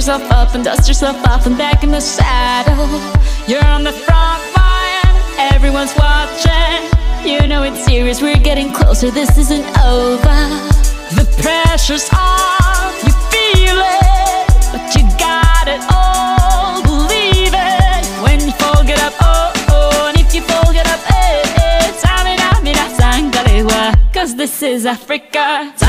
yourself up and dust yourself off and back in the saddle. You're on the front line, everyone's watching. You know it's serious, we're getting closer, this isn't over. The pressure's on, you feel it, but you got it all, believe it. When you fall, get up, oh, oh, and if you fall, get up, eh, eh. Tamina, mina, sangalewa, 'cause this is Africa.